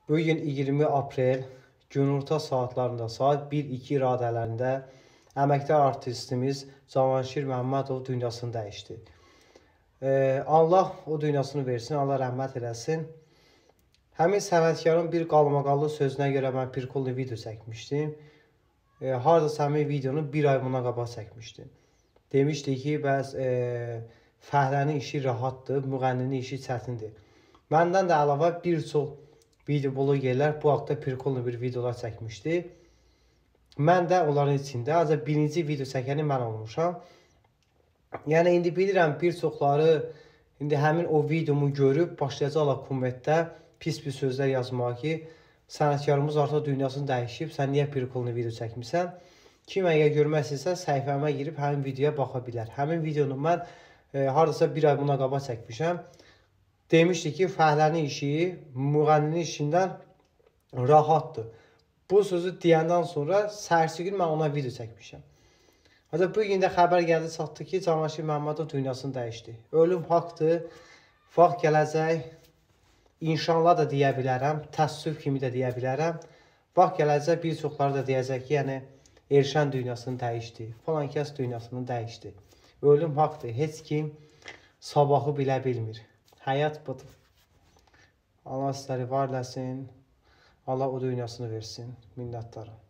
Bugün 20 aprel günorta saatlarında saat 1-2 radələrində əməkdar artistimiz Cavanşir Məmmədov dünyasını dəyişdi. Allah o dünyasını versin, Allah rəhmət eləsin. Həmin sənətkarın bir qalmaqallı sözünə görə mən Pirkullu video çəkmişdim. Hardasa həmin videonu bir ay buna qabaq çəkmişdim. Demişdi ki, bəs fəhlənin işi rahatdır, müğənninin işi çətindir. Məndən də əlavə bir çox video blogerlər bu haqda Pirkullu bir videolar çəkmişdi. Mən də onların içində ancaq birinci video çəkəni mən olmuşam. Yəni indi bilirəm bir çoxları indi həmin o videomu görüb başlayacaqlar kommentdə pis sözlər yazmağa ki, sənətkarımız artıq dünyasını dəyişib, sən niyə Pirkullu video çəkmirsən? Kim əgər görmək istəyirsə səhifəmə girib həmin videoya baxa bilər. Həmin videonu mən hardasa bir ay buna qabaq çəkmişəm. Demişdi ki, fəhlənin işi müğənninin işindən rahatdır. Bu sözü deyəndən sonra səhərsi gün mən ona video çəkmişəm. Hatta bugün də xəbər gəldi çatdı ki, Cavanşir Məmmədov dünyasını dəyişdi. Ölüm haqdır, vaxt gələcək, inşallah da deyə bilərəm, təəssüf kimi də deyə bilərəm. Vaxt gələcək, bir çoxları da deyəcək ki, yəni Elşən dünyasını dəyişdi, falan kəs dünyasını dəyişdi. Ölüm haqdır, heç kim sabahı bilə bilmir. Həyat budur. Allah sizləri var eləsin. Allah o dünyasını versin. Minnətdarım.